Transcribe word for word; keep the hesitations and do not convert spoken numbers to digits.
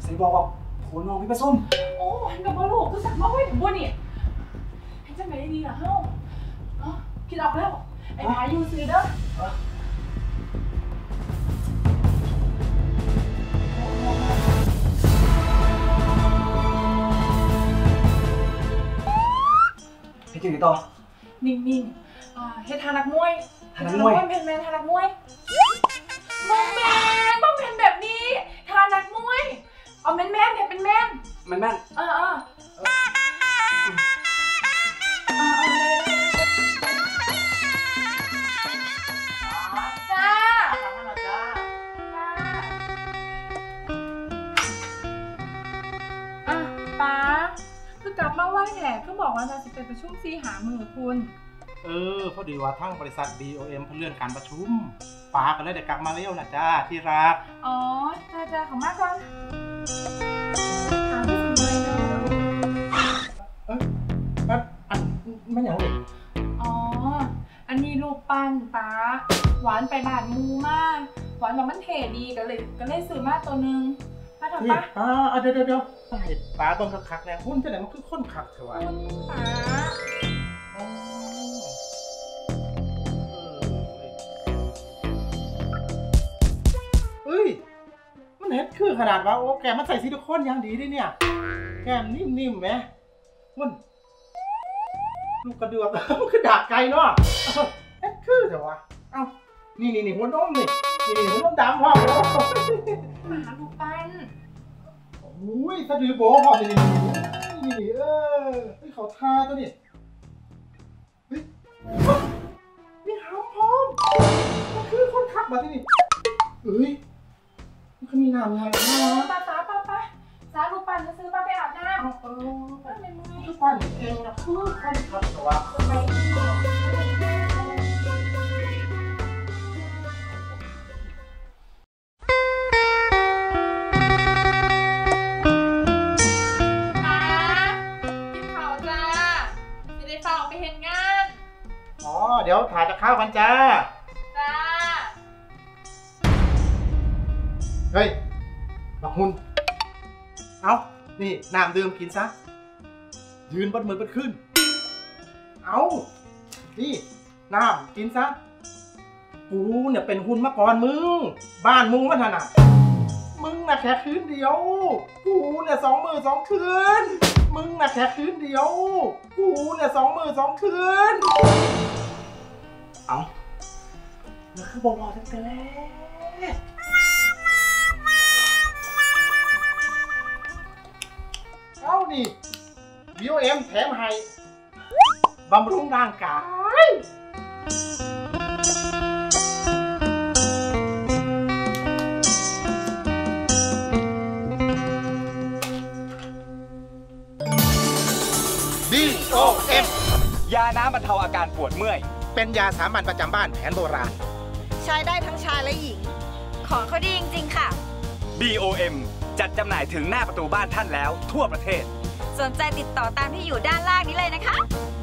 ใส่บอกว่าผัวน้องพี่ผสมโอ้เห็นกับว่าลูกคือสั่งมาไว้ถึงบัวนี่เห็นจังไหนดีล่ะเฮ้าเนาะคิดออกแล้วไอ้พายูซื้อเด้อเฮ็ดจังได๋ต่อนิ่งๆอ่าเฮ็ดทานักมวยทานักมวยแมนๆทานักมวยบ้องแมนบ้องแมนแบบนี้ทานักมวยเอาแมนแมนเห็นเป็นแมนแม่นแม่นเออเออจ้าจ้าอ่ะป้าคือกลับมาไหวแหละก็บอกว่าเราจะไปประชุมซีหามือคุณเออพอดีว่าทั้งบริษัท บี โอ เอ็ม เลื่อนการประชุมป้าก็เลยได้กลับมาเร็วนะจ้าที่รักอ๋อจ้าจ้าขอบมากก่อนถามที่สุดเลยเนาะเอ้ยมันอันมันอย่างไรอ๋ออันนี้ลูกปั้นป้าหวานไปบาดมูมากหวานแบบมันเท่ดีก็เลยก็เลยซื้อมาตัวนึงป้าทำป้าอ่าเดี๋ยวเดี๋ยวเดี๋ยวป้าต้องคักๆเนี่ยหุ้นจะไหนมันคือค้นคักเถอะวะหุ้นป้าเฮ้ยมันเห็ดคือขนาดว่าโอ้แกมันใส่ซิลิโคนอย่างดีดิเนี่ยแกมนิ่มๆไหมมันลูกกระเดือกมันคือดาบไก่เนาะเห็ดคือแต่ว่าเอ้านี่นี่นี่หัวนมนี่นี่นี่หัวนมดำพ่อหมาลูกปั้นโอ้ยสะดือโบพ่อนี่นี่นี่เออเฮ้ยเขาทาตัวนี่เฮ้ยนี่หางพร้อมมันคือคนขับมาที่นี่เอ้ยมันก็มีน้ำไงป้าป้าป้าป้าสาลูกปั้นจะซื้อป้าไปอาบน้ำเออป้าเป็นไงลูกปั้นเองนะคือคนขับตัวไปเดี๋ยวถ่ายจะข้าวกันจ้าจ้าเฮ้ยบักหุ่นเอานี่น้ำดื่มกินซะยืนบนมือบนขึ้นเอานี่น้ำกินซะกูเนี่ยเป็นหุ่นมาก่อนมึงบ้านมึงมันถนัดมึงน่ะแค่คืนเดียวกูเนี่ยสองมือสองคืนมึงน่ะแค่คืนเดียวกูเนี่ยสองมือสองคืนเอาแล้วคือบอกตั้งแต่แรกเอานี่ บี โอ เอ็ม แถมให้บำรุงร่างกายบี โอ เอ็มยาน้ำบรรเทาอาการปวดเมื่อยเป็นยาสามัญประจำบ้านแผนโบราณใช้ได้ทั้งชายและหญิงของเขาดีจริงๆค่ะบี โอ เอ็ม จัดจำหน่ายถึงหน้าประตูบ้านท่านแล้วทั่วประเทศสนใจติดต่อตามที่อยู่ด้านล่างนี้เลยนะคะ